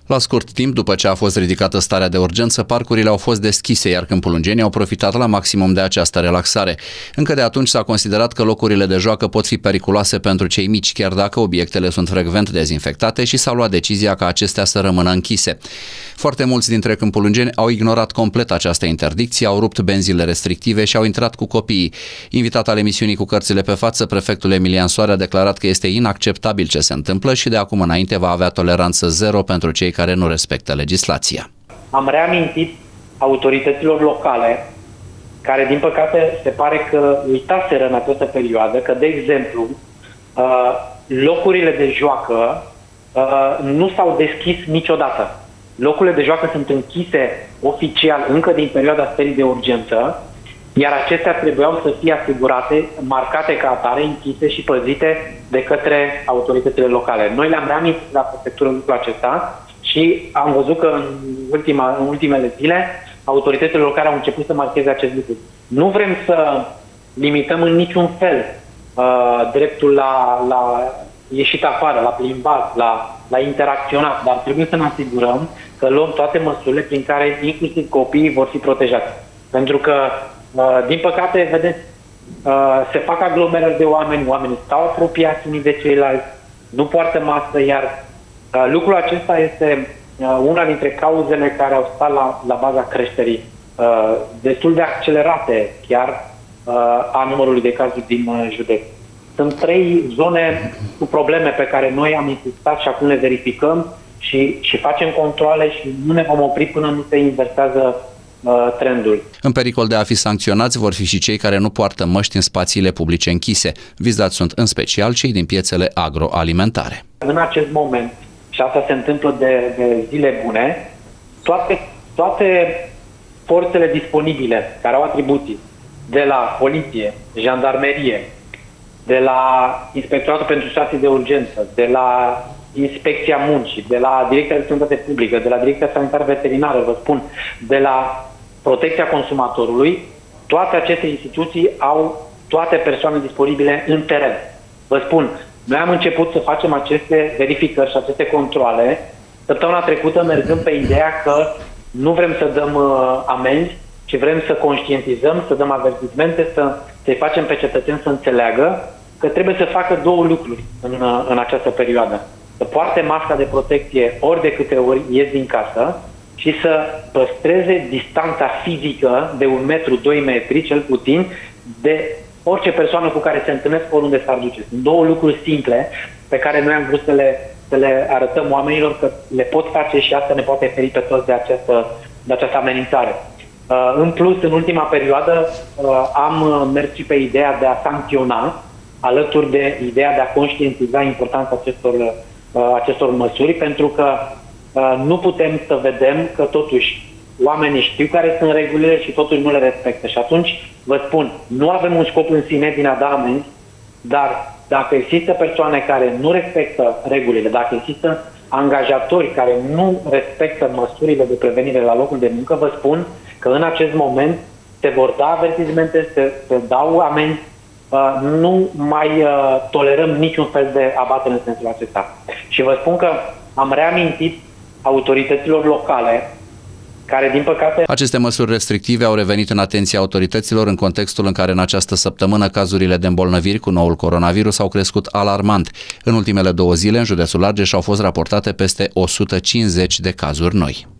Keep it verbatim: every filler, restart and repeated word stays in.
La scurt timp, după ce a fost ridicată starea de urgență, parcurile au fost deschise, iar câmpulungenii au profitat la maximum de această relaxare. Încă de atunci s-a considerat că locurile de joacă pot fi periculoase pentru cei mici, chiar dacă obiectele sunt frecvent dezinfectate, și s-a luat decizia ca acestea să rămână închise. Foarte mulți dintre câmpulungeni au ignorat complet această interdicție, au rupt benzile restrictive și au intrat cu copiii. Invitat al emisiunii Cu cărțile pe față, prefectul Emilian Soare a declarat că este inacceptabil ce se întâmplă și de acum înainte va avea toleranță zero pentru cei care nu respectă legislația. Am reamintit autorităților locale, care din păcate se pare că uitaseră în această perioadă, că de exemplu locurile de joacă nu s-au deschis niciodată. Locurile de joacă sunt închise oficial încă din perioada stării de urgență, iar acestea trebuiau să fie asigurate, marcate ca atare, închise și păzite de către autoritățile locale. Noi le-am reamintit la prefectură lucrul acesta și am văzut că în, ultima, în ultimele zile autoritățile locale au început să marcheze acest lucru. Nu vrem să limităm în niciun fel uh, dreptul la, la ieșit afară, la plimbat, la, la interacționat, dar trebuie să ne asigurăm că luăm toate măsurile prin care inclusiv copiii vor fi protejați. Pentru că, uh, din păcate, vedeți, uh, se fac aglomerări de oameni, oamenii stau apropiați unii de ceilalți, nu poartă mască, iar uh, lucrul acesta este uh, una dintre cauzele care au stat la, la baza creșterii uh, destul de accelerate chiar uh, a numărului de cazuri din uh, județ. Sunt trei zone cu probleme pe care noi am insistat și acum le verificăm și, și facem controale și nu ne vom opri până nu se inversează uh, trendul. În pericol de a fi sancționați vor fi și cei care nu poartă măști în spațiile publice închise. Vizați sunt în special cei din piețele agroalimentare. În acest moment, și asta se întâmplă de, de zile bune, toate, toate forțele disponibile care au atribuții, de la poliție, jandarmerie, de la Inspectoratul pentru Situații de Urgență, de la Inspecția Muncii, de la Direcția de Sănătate Publică, de la Direcția Sanitară Veterinară, vă spun, de la Protecția Consumatorului, toate aceste instituții au toate persoanele disponibile în teren. Vă spun, noi am început să facem aceste verificări și aceste controale săptămâna trecută, mergând pe ideea că nu vrem să dăm uh, amenzi, ci vrem să conștientizăm, să dăm avertismente, să, să-i facem pe cetățeni să înțeleagă că trebuie să facă două lucruri în, în această perioadă. Să poarte masca de protecție ori de câte ori ies din casă și să păstreze distanța fizică de un metru, doi metri, cel puțin, de orice persoană cu care se întâlnesc oriunde s-ar duce. Sunt două lucruri simple pe care noi am vrut să le, să le arătăm oamenilor că le pot face și asta ne poate feri pe toți de această, de această amenințare. Uh, în plus, în ultima perioadă uh, am mers și pe ideea de a sancționa, alături de ideea de a conștientiza importanța acestor, uh, acestor măsuri, pentru că uh, nu putem să vedem că totuși oamenii știu care sunt regulile și totuși nu le respectă. Și atunci, vă spun, nu avem un scop în sine din a da amenzi, dar dacă există persoane care nu respectă regulile, dacă există angajatori care nu respectă măsurile de prevenire la locul de muncă, vă spun că în acest moment se vor da avertismente, se, se dau amenzi, uh, nu mai uh, tolerăm niciun fel de abatere în sensul acesta. Și vă spun că am reamintit autorităților locale care, din păcate... Aceste măsuri restrictive au revenit în atenția autorităților în contextul în care în această săptămână cazurile de îmbolnăviri cu noul coronavirus au crescut alarmant. În ultimele două zile, în județul Argeș au fost raportate peste o sută cincizeci de cazuri noi.